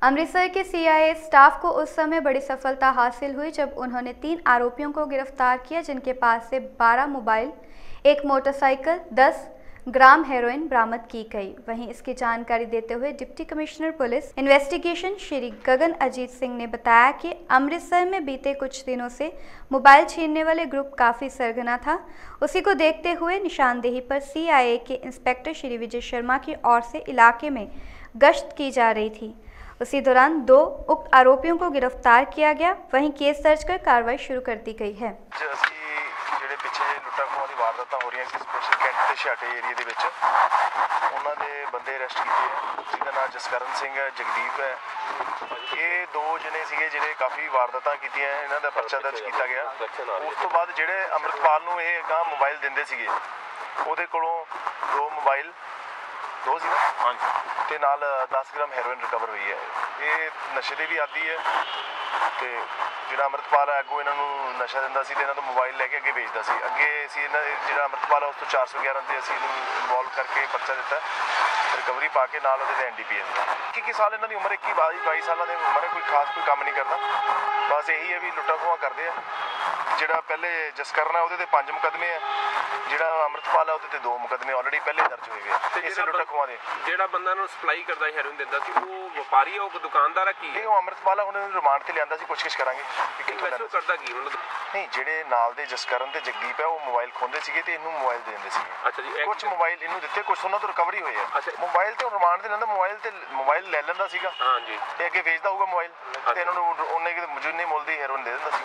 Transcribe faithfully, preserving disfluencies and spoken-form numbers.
अमृतसर के CIA staff को उस समय बड़ी सफलता हासिल हुई जब उन्होंने तीन आरोपियों को गिरफ्तार किया, जिनके पास से बारह मोबाइल, एक मोटरसाइकिल, दस ग्राम हेरोइन बरामद की गई। वहीं इसकी जानकारी देते हुए deputy commissioner police investigation Shri Gagan Ajit Singh ने बताया कि अमृतसर में बीते कुछ दिनों से मोबाइल छीनने वाले ग्रुप काफ़ी सरगना था। उसी को देखते हुए निशानदेही पर सीआईए के इंस्पेक्टर श्री विजय शर्मा की ओर से इलाके में गश्त की जा रही थी। उसी दौरान दो उक्त आरोपियों को गिरफ्तार किया गया। वहीं केस दर्ज कर कार्रवाई शुरू कर दी गई है। ਜਿਹੜੇ ਪਿੱਛੇ ਲੁੱਟਾਂ ਖੋਹਾਂ ਦੀ ਵਾਰਦਾਤਾਂ ਹੋ ਰਹੀਆਂ ਸੀ ਸਪੈਸ਼ਲ ਕੈਂਟ ਤੇ ਛਾਟੇ ਏਰੀਆ ਦੇ ਵਿੱਚ, ਉਹਨਾਂ ਦੇ ਬੰਦੇ ਅਰੈਸਟ ਕੀਤੇ ਹੈ, ਜਿਹਦਾ ਨਾਮ ਜਸਕਰਨ ਸਿੰਘ ਹੈ, ਜਗਦੀਪ ਹੈ। ਇਹ ਦੋ ਜਣੇ ਸੀਗੇ ਜਿਹੜੇ ਕਾਫੀ ਵਾਰਦਾਤਾਂ ਕੀਤੀਆਂ, ਇਹਨਾਂ ਦਾ ਪਰਚਾ ਦਰਜ ਕੀਤਾ ਗਿਆ। ਉਸ ਤੋਂ ਬਾਅਦ ਜਿਹੜੇ ਅੰਮ੍ਰਿਤਪਾਲ ਨੂੰ ਇਹ ਅਗਾਂਹ ਮੋਬਾਈਲ ਦਿੰਦੇ ਸੀਗੇ, ਉਹਦੇ ਕੋਲੋਂ ਦੋ ਮੋਬਾਈਲ ਦੋ ਸੀ ਨਾ, ਹਾਂਜੀ, ਤੇ ਨਾਲ ਦਸ ਗ੍ਰਾਮ ਹੈਰੋਇਨ ਰਿਕਵਰ ਹੋਈ ਹੈ। ਇਹ ਨਸ਼ੇ ਦੇ ਵੀ ਆਦੀ ਹੈ ਤੇ ਜਿਹੜਾ ਅੰਮ੍ਰਿਤਪਾਲ ਹੈ ਅੱਗੋਂ ਇਹਨਾਂ ਨੂੰ ਨਸ਼ਾ ਦਿੰਦਾ ਸੀ ਤੇ ਇਹਨਾਂ ਤੋਂ ਮੋਬਾਈਲ ਲੈ ਕੇ ਅੱਗੇ ਵੇਚਦਾ ਸੀ। ਅੱਗੇ ਅਸੀਂ ਇਹਨਾਂ ਜਿਹੜਾ ਅੰਮ੍ਰਿਤਪਾਲ ਹੈ ਉਸ ਤੋਂ ਚਾਰ ਸੌ ਗਿਆਰਾਂ ਤੇ ਅਸੀਂ ਇਹਨੂੰ ਇਨਵੋਲਵ ਕਰਕੇ ਪਰਚਾ ਦਿੱਤਾ, ਰਿਕਵਰੀ ਪਾ ਕੇ ਨਾਲ ਉਹਦੇ ਤੇ ਐਨ ਡੀ ਪੀ ਐਸ ਇੱਕੀ ਇੱਕੀ ਸਾਲ ਇਹਨਾਂ ਦੀ ਉਮਰ, ਇੱਕੀ ਬਾਈ ਬਾਈ ਸਾਲਾਂ ਦੀ ਉਮਰ ਹੈ। ਕੋਈ ਖਾਸ ਕੋਈ ਕੰਮ ਨਹੀਂ ਕਰਦਾ, ਬਸ ਇਹੀ ਹੈ ਵੀ ਲੁੱਟਾਂ ਖੋਹਾਂ ਕਰਦੇ ਆ। ਜਿਹੜਾ ਪਹਿਲੇ ਜਸਕਰਨ ਹੈ ਉਹਦੇ ਤੇ ਪੰਜ ਮੁਕੱਦਮੇ ਆ, ਜਿਹੜਾ ਅੰਮ੍ਰਿਤਪਾਲ ਹੈ ਉਹਦੇ ਤੇ ਦੋ ਮੁਕੱਦਮੇ ਆਲਰੇਡੀ ਪਹਿਲੇ ਦਰਜ ਹੋਏ ਹੋਏ ਇਸੇ ਲੁੱਟਾਂ ਖੋਹਾਂ ਦੇ। ਜਿਹੜਾ ਬੰਦਾ ਨੂੰ ਸਪਲਾਈ ਕਰਦਾ ਹੈਰੋਇਨ ਦਿੰਦਾ ਸੀ ਉਹ ਵਪਾਰੀ ਹੈ, ਉਹ ਦੁਕਾਨਦਾਰ ਹੈ? ਕੀ ਇਹ ਉਹ ਅੰਮ੍ਰਿਤਪਾਲ ਹੈ, ਹੁਣ ਇਹਨੂੰ ਰਿਮਾਂਡ ਤੇ ਲਿਆਂਦਾ ਸੀ, ਪੁੱਛਗਿੱਛ ਕਰਾਂਗੇ ਕਿੱਥੋਂ ਕਰਦਾ ਕੀ ਮਤਲਬ। ਨਹੀਂ, ਜਿਹੜੇ ਨਾਲ ਦੇ ਜਸਕਰਨ ਤੇ ਜਗਦੀਪ ਹੈ ਉਹ ਮੋਬਾਈਲ ਖੋਂਦੇ ਸੀਗੇ ਤੇ ਇਹਨੂੰ ਮੋਬਾਈਲ ਦੇ ਦਿੰਦੇ ਸੀਗੇ। ਅੱਛਾ ਜੀ, ਕੁਝ ਮੋਬਾਈਲ ਇਹਨੂੰ ਦਿੱਤੇ, ਕੁਝ ਉਹਨਾਂ ਤੋਂ ਰਿਕਵਰੀ ਹੋਏ ਆ। ਮੋਬਾਈਲ ਤੇ ਰਿਮਾਂਡ ਤੇ ਲੈਂਦਾ, ਮੋਬਾਈਲ ਤੇ ਮੋਬਾਈਲ ਲੈ ਲੈਂਦਾ ਸੀਗਾ, ਹਾਂਜੀ, ਤੇ ਅੱਗੇ ਵੇਚਦਾ ਹੋਊਗਾ ਮੋਬਾਈਲ ਤੇ ਇਹਨਾਂ ਨੂੰ ਉਹਨੇ ਮੌਜੂਦ ਨਹੀਂ ਮੁੱਲ ਦੀ ਹੈਰੋਇਨ ਦੇ ਦਿੰਦਾ ਸੀ।